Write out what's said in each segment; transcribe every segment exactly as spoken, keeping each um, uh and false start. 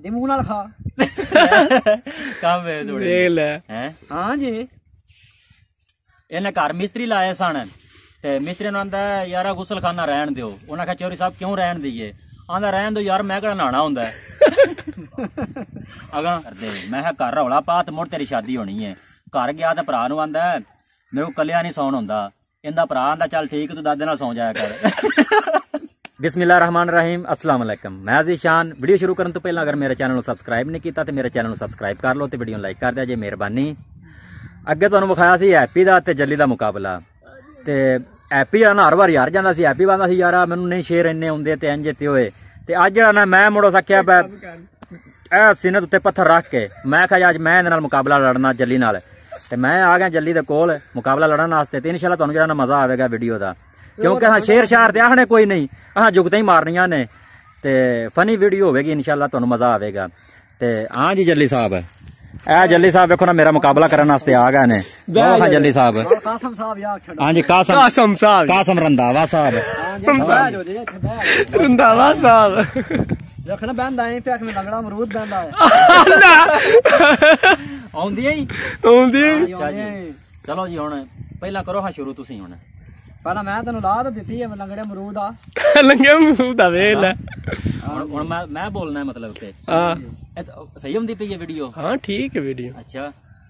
दी मुंह नाल खा काम वे थोड़े देख ले हैं हां जी इन्हें घर मिस्त्री लाए सन ते मिस्त्री ने आंदा यार गुसल खाना रहन दियो उन्हें कहा चौधरी साहब क्यों रहन दीए आंदा रहन दो यार मैं कड़ा नहाना हुंदा अगा करदे मैं कहा घर रौला पा ते मुड़ तेरी शादी होनी है घर गया ते भरा नूं आंदा मेरे को कलिया नहीं सौन हुंदा इंदा भरा आंदा चल ठीक तू दादे नाल सौ जाया कर बिस्मिल्लाहिर्रहमानिर्रहीम अस्सलाम वालेकुम मैं ज़ीशान वीडियो शुरू करने तो पहले अगर मेरे चैनल को सब्सक्राइब नहीं किया तो मेरे चैनल को सब्सक्राइब कर लो तो वीडियो लाइक कर दिया जे मेहरबानी अगे तुहानूं विखाया सी हैप्पी दा ते जल्ली दा मुकाबला ते हैप्पी ना हर बार यार जांदा सी हैप्पी बांदा सी यार मैनूं नहीं शेर इन्ने आउंदे ते इंज ते होए ते अज जेहड़ा ना मैं मुड़ो सकिया ए सीने उत्ते पत्थर रख के मैं कहा अज मैं इहदे नाल मुकाबला लड़ना जल्ली नाल ते मैं आ गया जल्ली दे कोल मुकाबला लड़न वास्ते ते इंशाअल्लाह तुहानूं जेहड़ा ना मजा आवेगा वीडियो दा क्योंकि हाँ शेर शार ते आखने कोई नहीं हाँ जुगते ही मारनियां ने ते फनी वीडियो होगी इंशाअल्लाह तुहानूं मजा आवेगा ते हाँ जी जल्ली साहब ए जल्ली साहब देखो ना मेरा मुकाबला करने वास्ते आ गए ने हाँ जल्ली साहब कासम साहब यार हाँ जी कासम कासम साहब कासम रंधावा साहब रंधावा साहब देखना बैंदा है पे में लगड़ा अमरूद बैंदा है आउंदी है आउंदी अच्छा जी चलो जी हुण पहला करो हाँ शुरू तुसी हुण पहला मैं तेन ला तो दी है लंगड़े अमरूद आ लंगड़े अमरूद आ वेल हुण मैं मैं बोलना है मतलब के हां सही होंदी पई है वीडियो हां ठीक है वीडियो अच्छा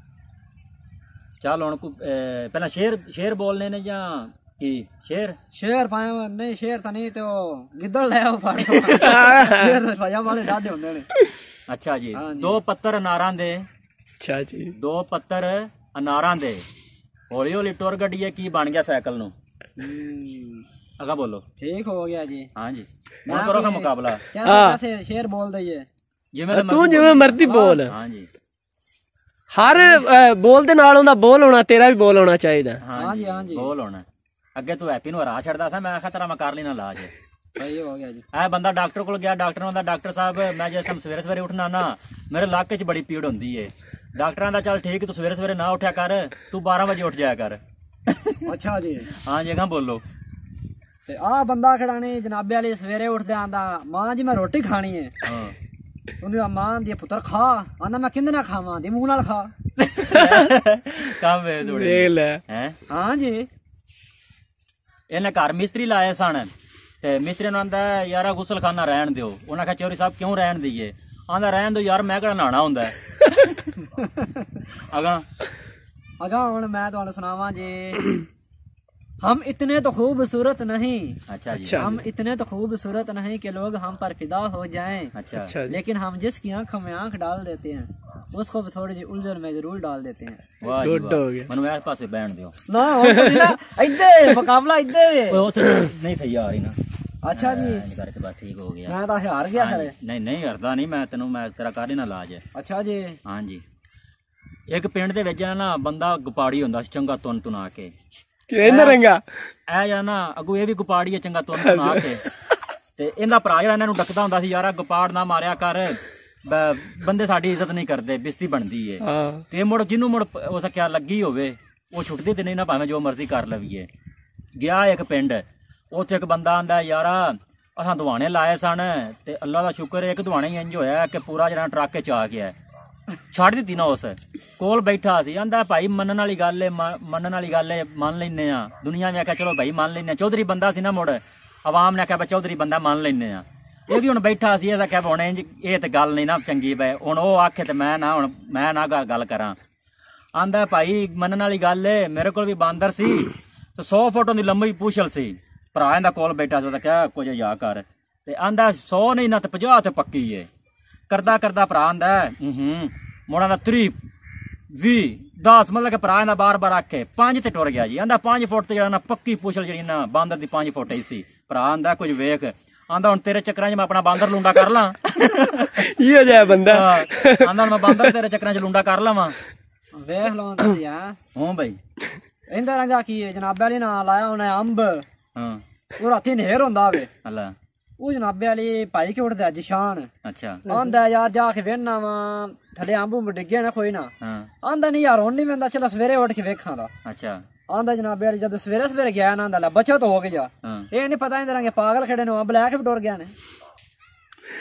चल हुण पहला शेर शेर बोलने ने या की शेर शेर पाए नहीं शेर तो नहीं तो गिद्दड़ ले आओ फाड़ शेर फया वाले डाडे होंदे ने अच्छा जी दो पत्तर अनारां दे अच्छा जी दो पत्तर अनारां दे हौली हौली टुर गड्डीए की बन गया साइकिल नु अगा बोलो ठीक हो गया जी हां जी मैं करो का मुकाबला कैसे शेर बोल दइए जिवें तू जिवें मर्जी बोल हां जी हर बोल दे नाल हुंदा बोल होना तेरा भी बोल होना चाहिए हां जी हां जी बोल होना अगे तू हैप्पी नु हरा छड़दा सा मैं आखा तेरा मैं कर लेना इलाज सही हो गया जी ए बंदा डॉक्टर कोल गया डॉक्टर ने डॉक्टर साहब मैं जिस टाइम सवेरे सवेरे उठना ना मेरे लाके च बड़ी पीड़ होंदी है डॉक्टरां दा चल ठीक तू सवेरे सवेरे ना उठया कर तू बारह बजे उठ जाया कर अच्छा जी हां जी हां बोलो ते आ बंदा खड़ानी जनाबे वाली सवेरे उठदे आंदा मां जी मैं रोटी खानी है हां उन्दी मां दी पुत्र खा आंदा मैं किंदे ना खावां दी मुंह नाल खा काम वे थोड़े वेल हैं हां जी इन्हें घर मिस्त्री लाए सन ते मिस्त्री ने आंदा यार गुसल खाना रहन दियो उन्हें कहा चौधरी साहब क्यों रहन दीए आंदा रहन दो यार मैं कड़ा नहाना हुंदा अगा अगा हुण मैं तुहानू सुनावां जी हम इतने तो खूबसूरत नहीं अच्छा जी हम इतने तो खूबसूरत नहीं कि लोग हम पर फिदा हो जाएं अच्छा लेकिन हम जिसकी आंखों में आंख डाल देते हैं उसको भी थोड़ी सी उलझन में जरूर डाल देते हैं वाह जी वाह मनु इस पासे बैठ दियो ना इधर मुकाबला इधर नहीं सही आ रही ना अच्छा जी करके बस ठीक हो गया मैं तो हार गया सर नहीं नहीं हरदा नहीं मैं तेनू मैं तेरा कर ही ना इलाज अच्छा जी हां जी एक पिंड दे विच ना बंदा गुपाड़ी हुंदा चंगा तुन तुना के किंदा रंगा ए या ना अगू ए भी गुपाड़ी है चंगा तुन तुना के ते इंदा भरा जेड़ा इन्हां नू डकदा हुंदा सी यार गुपाड़ ना मारिया कर बंदे साडी इज्जत नहीं करदे बेइज्जती बनदी है ते मुड़ जिन्नू मुड़ हो सकिया लगी होवे वो छुटदी ते नहीं ना भावें जो मर्जी कर लवीए गया एक पिंड उत्थे एक बंदा आंदा यार असां दुआने लाए सन ते अल्लाह दा शुक्र एक दुआने ही इंज होया कि पूरा जेड़ा ट्रक च आ गया छड़ दी ना उस कोल बैठा सी आंदा भाई मनन वाली गल है मनन वाली गल है मान लेने आ दुनिया ने आख्या चलो भाई मान लेने चौधरी बंदा सी ना मुड़ अवाम ने आख्या चौधरी बंदा मान लेने आ ये भी हुण बैठा सी आख्या हुण इंज ये ते गल नहीं ना चंगी बे हुण ओ आखे ते मैं ना हुण मैं ना गल करां आंदा भाई मनन वाली गल है मेरे कोल भी बांदर सी ते सौ फुट दी लंबी पूछल सी भरा इंदा कोल बैठा सी क्या कुछ या कर ते आंदा सौ नहीं ना ते पचास ते पक्की है करदा करदा भरा आंदा हूं मुड़ा दा त्री भी दस मतलब कि भरा इंदा बार बार आखे पांच ते टुर गया जी आंदा पांच फुट ते जेड़ा ना पक्की पूछल जेड़ी ना बांदर दी पांच फुट ही सी भरा आंदा कुछ वेख आंदा हुण तेरे चक्करां च मैं अपना बांदर लूंडा कर लां ये जाए बंदा आंदा मैं बांदर तेरे चक्करां च लूंडा कर लावां वेख लो तुसी हां हां भाई इंदा रंगा की है जनाबे वाली ना लाया उन्हें अंब हां ਉਹ ਰਾਤੀ ਨਹਿਰ ਹੁੰਦਾ ਵੇ ਅੱਲਾ ਉਹ ਜਨਾਬੇ ਵਾਲੀ ਭਾਈ ਕਿ ਉੱਠਦਾ ਜਿਸ਼ਾਨ ਅੱਛਾ ਆਂਦਾ ਯਾਰ ਜਾ ਕੇ ਵੇਖਣਾ ਵਾ ਥੱਲੇ ਅੰਬੂ ਡਿੱਗੇ ਨਾ ਕੋਈ ਨਾ ਹਾਂ ਆਂਦਾ ਨਹੀਂ ਯਾਰ ਹੁਣ ਨਹੀਂ ਵੇਂਦਾ ਚਲ ਸਵੇਰੇ ਉੱਠ ਕੇ ਵੇਖਾਂ ਦਾ ਅੱਛਾ ਆਂਦਾ ਜਨਾਬੇ ਵਾਲੀ ਜਦੋਂ ਸਵੇਰੇ ਸਵੇਰੇ ਗਿਆ ਨਾ ਆਂਦਾ ਲੈ ਬਚਤ ਹੋ ਗਿਆ ਇਹ ਨਹੀਂ ਪਤਾ ਇੰਦਰਾਂਗੇ ਪਾਗਲ ਖੜੇ ਨੇ ਅੰਬ ਲੈ ਕੇ ਟੁਰ ਗਿਆ ਨੇ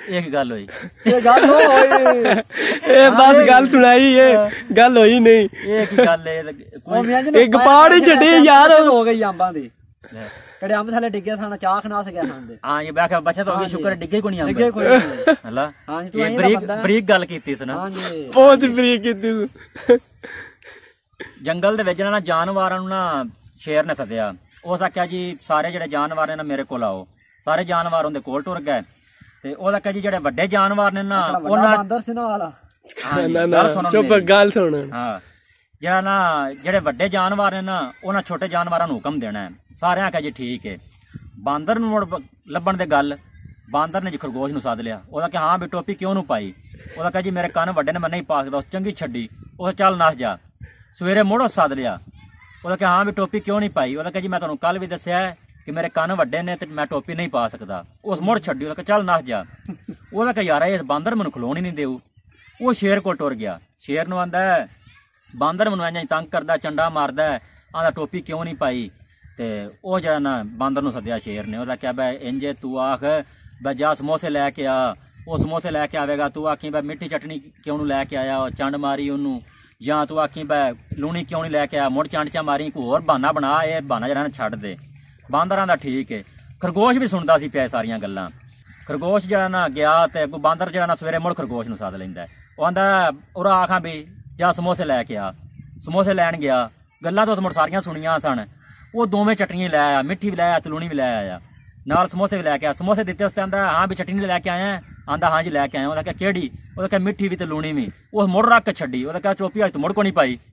एक गल हुई ये गल होई ਇਹ ਬਸ ਗੱਲ ਸੁਣਾਈ ਇਹ ਗੱਲ ਹੋਈ ਨਹੀਂ एक गल है कोई ਇੱਕ ਪਾੜ ਹੀ ਛੱਡੀ ਯਾਰ ਹੋ ਗਈ ਅੰਬਾਂ ਦੀ ਕਿਹੜੇ ਅੰਬ ਥੱਲੇ ਡਿੱਗੇ ਸਨ ਚਾਹ ਖਨਾ ਸਕਿਆ ਖਾਂਦੇ हां ये बैठा बच्चा तो हो गया शुक्र डिगे को नहीं ਡਿੱਗੇ आंदा ਕੋਈ ਨਹੀਂ हला हां जी तू ये आई ब्रीक ब्रीक गल कीती सी ना ਹਾਂਜੀ ਬਹੁਤ ਬਰੀਕ ਕੀਤੀ ਤੂੰ ਜੰਗਲ ਦੇ ਵਿੱਚ ਨਾ ਜਾਨਵਰਾਂ ਨੂੰ ਨਾ ਸ਼ੇਰ ਨੇ ਸੱਦਿਆ ਉਸ ਆਖਿਆ ਜੀ ਸਾਰੇ ਜਿਹੜੇ ਜਾਨਵਰ ਨੇ ਨਾ ਮੇਰੇ ਕੋਲ ਆਓ ਸਾਰੇ ਜਾਨਵਰ ਉਹਦੇ ਕੋਲ ਟੁਰ ਗਏ ਤੇ ਉਹਦਾ ਆਖਿਆ ਜੀ ਜਿਹੜੇ ਵੱਡੇ ਜਾਨਵਰ ਨੇ ਨਾ ਉਹਨਾਂ ਬਾਂਦਰ ਸੀ ਨਾ ਵਾਲਾ ਨਾ ਨਾ ਚੁੱਪ ਗੱਲ ਸੁਣ ਹਾਂ ਜਿਹੜਾ ਨਾ ਜਿਹੜੇ ਵੱਡੇ ਜਾਨਵਰ ਨੇ ਨਾ ਉਹਨਾਂ ਛੋਟੇ ਜਾਨਵਰਾਂ ਨੂੰ ਹੁਕਮ ਦੇਣਾ ਹੈ ਸਾਰਿਆਂ ਆਖਿਆ ਜੀ ਠੀਕ ਹੈ ਬਾਂਦਰ ਨੂੰ ਮੁੜ ਲੱਭਣ ਦੇ ਗੱਲ ਬਾਂਦਰ ਨੇ ਜੀ ਖਰਗੋਸ਼ ਨੂੰ ਸੱਦ ਲਿਆ ਉਹਦਾ ਕਿ ਹਾਂ ਵੀ ਟੋਪੀ ਕਿਉਂ ਨੂੰ ਪਾਈ ਉਹਦਾ ਕਹੇ ਜੀ ਮੇਰੇ ਕੰਨ ਵੱਡੇ ਨੇ ਮੈਂ ਨਹੀਂ ਪਾ ਸਕਦਾ ਚੰਗੀ ਛੱਡੀ ਉਹ ਚੱਲ ਨੱਸ ਜਾ ਸਵੇਰੇ ਮੁੜੋ ਸੱਦ ਲਿਆ ਉਹਦਾ ਕਿ ਹਾਂ ਵੀ ਟੋਪੀ ਕਿਉਂ ਨਹੀਂ ਪਾਈ ਉਹਦਾ ਕਹੇ ਜੀ ਮੈਂ ਤੁਹਾਨੂੰ ਕੱਲ ਵੀ ਦੱਸਿਆ ਕਿ ਮੇਰੇ ਕੰਨ ਵੱਡੇ ਨੇ ਤੇ ਮੈਂ ਟੋਪੀ ਨਹੀਂ ਪਾ ਸਕਦਾ ਉਸ ਮੁੜ ਛੱਡੀ ਉਹਦਾ ਕਿ ਚੱਲ ਨੱਸ ਜਾ ਉਹਦਾ ਕਿ ਯਾਰ ਇਹ ਬਾਂਦਰ ਮੈਨੂੰ ਖਲੋਣ ਹੀ ਨਹੀਂ ਦੇਊ ਉਹ ਸ਼ੇਰ ਕੋਲ ਟੁਰ ਗਿਆ ਸ਼ੇਰ ਨੂੰ ਆਂਦਾ ਬਾਂਦਰ ਮੈਨੂੰ ਇੰਜ ਤੰਗ ਕਰਦਾ ਚੰਡਾ ਮਾਰਦਾ ਆਂਦਾ ਟੋਪੀ ਕਿਉਂ ਨਹੀਂ ਪਾਈ ਤੇ ਉਹ ਜਿਹੜਾ ਨਾ ਬਾਂਦਰ ਨੂੰ ਸੱਦਿਆ ਸ਼ੇਰ ਨੇ ਉਹਦਾ ਕਿਹਾ ਬੈ ਇੰਜੇ ਤੂੰ ਆਖ ਬੈ ਜਾ ਸਮੋਸੇ ਲੈ ਕੇ ਆ ਉਹ ਸਮੋਸੇ ਲੈ ਕੇ ਆਵੇਗਾ ਤੂੰ ਆਖੀ ਬੈ ਮਿੱਠੀ ਚਟਨੀ ਕਿਉਂ ਨੂੰ ਲੈ ਕੇ ਆਇਆ ਚੰਡ ਮਾਰੀ ਉਹਨੂੰ ਜਾਂ ਤੂੰ ਆਖੀ ਬੈ ਲੂਣੀ ਕਿਉਂ ਨਹੀਂ ਲੈ ਕੇ ਆਇਆ ਮੁੜ ਚੰਡ ਚਾ ਮਾਰੀ ਕੋਈ ਹੋਰ ਬਹਾਨਾ ਬਣਾ ਇਹ ਬਹਾਨਾ ਜਿਹੜਾ ਛੱਡ ਦੇ ਬਾਂਦਰਾਂ ਦਾ ਠੀਕ ਹੈ ਖਰਗੋਸ਼ ਵੀ ਸੁਣਦਾ ਸੀ ਪਿਆ ਸਾਰੀਆਂ ਗੱਲਾਂ ਖਰਗੋਸ਼ ਜਿਹੜਾ ਨਾ ਗਿਆ ਤੇ ਅੱਗੋਂ ਬਾਂਦਰ ਜਿਹੜਾ ਨਾ ਸਵੇਰੇ ਮੁੜ ਖਰਗੋਸ਼ ਨੂੰ ਸੱਦ ਲੈਂਦਾ ਉਹ ਆਂਦਾ ਉਰਾ ਆਖਾਂ ਵੀ ਜਾ ਸਮੋਸੇ ਲੈ ਕੇ ਆ ਸਮੋਸੇ ਲੈਣ ਗਿਆ ਗੱਲਾਂ ਤਾਂ ਉਸ ਮੁੜ ਸਾਰੀਆਂ ਸੁਣੀਆਂ ਸਨ ਉਹ ਦੋਵੇਂ ਚਟਨੀਆਂ ਲੈ ਆਇਆ ਮਿੱਠੀ ਵੀ ਲੈ ਆਇਆ ਤਲੂਣੀ ਵੀ ਲੈ ਆਇਆ ਨਾਲ ਸਮੋਸੇ ਵੀ ਲੈ ਕੇ ਆਇਆ ਸਮੋਸੇ ਦਿੱਤੇ ਉਸ ਤੇ ਆਂਦਾ ਹਾਂ ਵੀ ਚਟਨੀ ਲੈ ਕੇ ਆਇਆ ਆਂਦਾ ਹਾਂ ਜੀ ਲੈ ਕੇ ਆਇਆ ਉਹਦਾ ਕਿਹਾ ਕਿਹੜੀ ਉਹਦਾ ਕਿਹਾ ਮਿੱਠੀ ਵੀ ਤੇ ਲੂਣੀ ਵੀ ਉਹ ਮੁੜ ਰੱਖ ਕੇ ਛੱਡੀ ਉਹਦਾ ਕਿਹਾ ਟੋਪੀ ਅੱਜ ਤੂੰ ਮੁੜ ਕੋ ਨਹੀਂ ਪਾਈ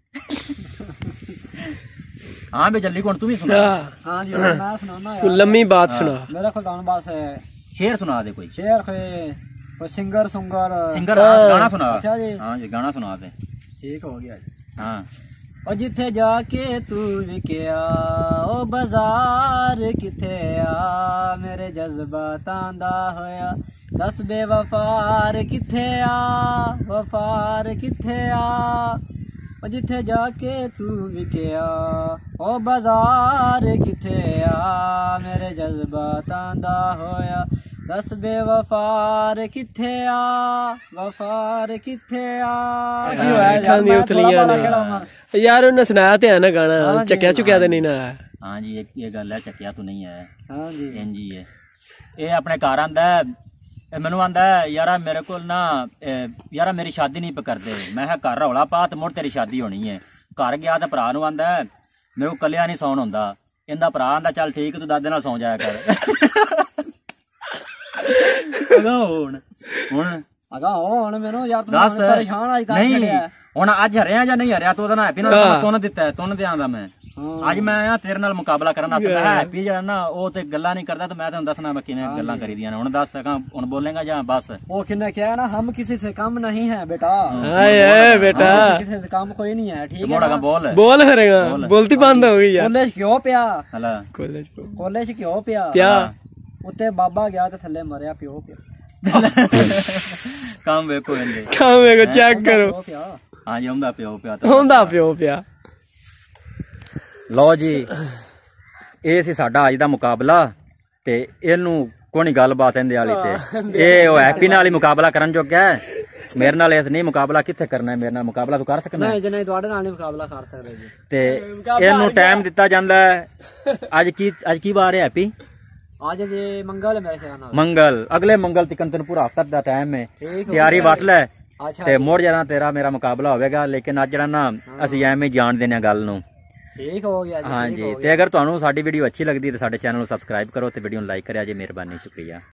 ਹਾਂ ਵੀ ਜल्दी ਕੋਣ ਤੂੰ ਵੀ ਸੁਣਾ ਹਾਂ ਜੀ ਮੈਂ ਸੁਣਾਉਣਾ ਤੂੰ ਲੰਮੀ ਬਾਤ ਸੁਣਾ ਮੇਰਾ ਕੋਲ ਤਾਂ ਬਸ ਸ਼ੇਰ ਸੁਣਾ ਦੇ ਕੋਈ ਸ਼ੇਰ ਕੋਈ ਕੋਈ ਸਿੰਗਰ ਸੁੰਗਰ ਸਿੰਗਰ ਗਾਣਾ ਸੁਣਾ ਅੱਛਾ ਜੀ ਹਾਂ ਜੀ ਗਾਣਾ ਸੁਣਾ ਦੇ ਠੀਕ ਹੋ ਗਿਆ ਜੀ ਹਾਂ ਉਹ ਜਿੱਥੇ ਜਾ ਕੇ ਤੂੰ ਵਿਕਿਆ ਉਹ ਬਾਜ਼ਾਰ ਕਿੱਥੇ ਆ ਮੇਰੇ ਜਜ਼ਬਾਤਾਂ ਦਾ ਹੋਇਆ ਦੱਸ ਬੇਵਫਾਰ ਕਿੱਥੇ ਆ ਵਫਾਰ ਕਿੱਥੇ ਆ ਉਹ ਜਿੱਥੇ ਜਾ ਕੇ ਤੂੰ ਵਿਕਿਆ ਉਹ ਬਾਜ਼ਾਰ ਕਿੱਥੇ ਆ ਮੇਰੇ ਜਜ਼ਬਾਤਾਂ ਦਾ ਹੋਇਆ ਦੱਸ ਬੇਵਫਾਰ ਕਿੱਥੇ ਆ ਵਫਾਰ ਕਿੱਥੇ ਆ ਕੀ ਹੋਇਆ ਅੱਖਾਂ ਦੀ ਉਤਲੀਆਂ ਨੇ ਯਾਰ ਉਹਨੇ ਸੁਣਾਇਆ ਤੇ ਹੈ ਨਾ ਗਾਣਾ ਚੱਕਿਆ ਚੁੱਕਿਆ ਤੇ ਨਹੀਂ ਨਾ ਹਾਂ ਜੀ ਇਹ ਗੱਲ ਹੈ ਚੱਕਿਆ ਤੂੰ ਨਹੀਂ ਹੈ ਹਾਂ ਜੀ ਇੰਜ ਹੀ ਹੈ ਇਹ ਆਪਣੇ ਘਰ ਆਂਦਾ ਮੈਨੂੰ ਆਂਦਾ ਯਾਰਾ ਮੇਰੇ ਕੋਲ ਨਾ ਯਾਰਾ ਮੇਰੀ ਸ਼ਾਦੀ ਨਹੀਂ ਕਰਦੇ ਮੈਂ ਕਿਹਾ ਘਰ ਰੌਲਾ ਪਾ ਤੇ ਮੁੜ ਤੇਰੀ ਸ਼ਾਦੀ ਹੋਣੀ ਹੈ ਘਰ ਗਿਆ ਤੇ ਭਰਾ ਨੂੰ ਆਂਦਾ ਮੇਰੇ ਕੋਲ ਕੱਲਿਆ ਨਹੀਂ ਸੌਣ ਹੁੰਦਾ ਇਹਦਾ ਭਰਾ ਆਂਦਾ ਚੱਲ ਠੀਕ ਤੂੰ ਦਾਦੇ ਨਾਲ ਸੌਂ ਜਾਇਆ ਕਰ ਅਗਾ ਹੁਣ ਹੁਣ ਅਗਾ ਹੁਣ ਮੈਨੂੰ ਯਾਰ ਤੂੰ ਦੱਸ ਪਰੇਸ਼ਾਨ ਆਈ ਕਰ ਨਹੀਂ ਹੁਣ ਅੱਜ ਹਰਿਆ ਜਾਂ ਨਹੀਂ ਹਰਿਆ ਤੂੰ ਉਹਦਾ ਨਾ ਹੈਪੀ ਨਾਲ ਤੁਨ ਦਿੱਤਾ ਤੁਨ ਤੇ ਆਂਦਾ ਮੈਂ ਅੱਜ ਮੈਂ ਆ ਤੇਰੇ ਨਾਲ ਮੁਕਾਬਲਾ ਕਰਨ ਵਾਸਤੇ ਮੈਂ ਹੈਪੀ ਜਿਹੜਾ ਨਾ ਉਹ ਤੇ ਗੱਲਾਂ ਨਹੀਂ ਕਰਦਾ ਤੇ ਮੈਂ ਤੈਨੂੰ ਦੱਸਣਾ ਮੈਂ ਕਿਵੇਂ ਗੱਲਾਂ ਕਰੀਦੀਆਂ ਨੇ ਹੁਣ ਦੱਸ ਸਕਾਂ ਹੁਣ ਬੋਲੇਗਾ ਜਾਂ ਬਸ ਉਹ ਕਿੰਨੇ ਕਿਹਾ ਨਾ ਹਮ ਕਿਸੇ ਸੇ ਕਮ ਨਹੀਂ ਹੈ बेटा ਹਾਏ ਏ बेटा ਕਿਸੇ ਸੇ ਕੰਮ ਕੋਈ नहीं है ठीक है ਮੋੜਾ ਬੋਲ ਬੋਲ ਕਰੇਗਾ ਬੋਲਤੀ ਬੰਦ ਹੋ ਗਈ ਯਾਰ ਕਾਲਜ ਕਿਉਂ ਪਿਆ ਹਲਾ ਕਾਲਜ ਕਾਲਜ ਕਿਉਂ ਪਿਆ ਪਿਆ ਉੱਤੇ ਬਾਬਾ ਗਿਆ ਤੇ ਥੱਲੇ ਮਰਿਆ ਪਿਓ ਪਿਆ ਕੰਮ ਵੇਖੋ ਇਹਦੇ ਕੰਮ ਵੇਖੋ ਚੈੱਕ ਕਰੋ ਹਾਂ ਜੀ ਹੁੰਦਾ ਪਿਓ ਪਿਆ ਹੁੰਦਾ ਪਿਓ ਪਿਆ ਲਓ ਜੀ ਇਹ ਸੀ ਸਾਡਾ ਅੱਜ ਦਾ ਮੁਕਾਬਲਾ ਤੇ ਇਹਨੂੰ ਕੋਈ ਗੱਲਬਾਤ ਇਹਦੇ ਵਾਲੀ ਤੇ ਇਹ ਉਹ ਹੈਪੀ ਨਾਲ ਹੀ ਮੁਕਾਬਲਾ ਕਰਨ ਜੋਗਾ ਹੈ ਮੇਰੇ ਨਾਲ ਇਸ ਨਹੀਂ ਮੁਕਾਬਲਾ ਕਿੱਥੇ ਕਰਨਾ ਹੈ ਮੇਰੇ ਨਾਲ ਮੁਕਾਬਲਾ ਤੂੰ ਕਰ ਸਕਦਾ ਨਹੀਂ ਜੀ ਨਹੀਂ ਤੁਹਾਡੇ ਨਾਲ ਨਹੀਂ ਮੁਕਾਬਲਾ ਕਰ ਸਕਦੇ ਜੀ ਤੇ ਇਹਨੂੰ ਟਾਈਮ ਦਿੱਤਾ ਜਾਂਦਾ ਹੈ ਅੱਜ ਕੀ ਅੱਜ ਕੀ ਵਾਰ ਹੈ ਹੈਪੀ ਅੱਜ ਜੀ ਮੰਗਲ ਹੈ ਮੇਰੇ ਖਿਆਲ ਨਾਲ ਮੰਗਲ ਅਗਲੇ ਮੰਗਲ ਤੱਕ ਤੈਨੂੰ ਪੂਰਾ ਹਫਤਾ ਦਾ ਟਾਈਮ ਹੈ ਤਿਆਰੀ ਵੱਟ ਲੈ ਤੇ ਮੋੜ ਜਾਣਾ ਤੇਰਾ ਮੇਰਾ ਮੁਕਾਬਲਾ ਹੋਵੇਗਾ ਲੇਕਿਨ ਅੱਜ ਜਿਹੜਾ ਨਾ ਅਸੀਂ ਐਵੇਂ ਜਾਣ ਦੇਣੇ ਆ ਗੱਲ ਨੂੰ ਠੀਕ ਹੋ ਗਿਆ ਜੀ ਹਾਂਜੀ ਤੇ ਅਗਰ ਤੁਹਾਨੂੰ ਸਾਡੀ ਵੀਡੀਓ ਅੱਛੀ ਲੱਗਦੀ ਹੈ ਤਾਂ ਸਾਡੇ ਚੈਨਲ ਨੂੰ ਸਬਸਕ੍ਰਾਈਬ ਕਰੋ ਤੇ ਵੀਡੀਓ ਨੂੰ ਲਾਈਕ ਕਰਿਆ ਜੇ ਮਿਹਰਬਾਨੀ ਸ਼ੁਕਰੀਆ।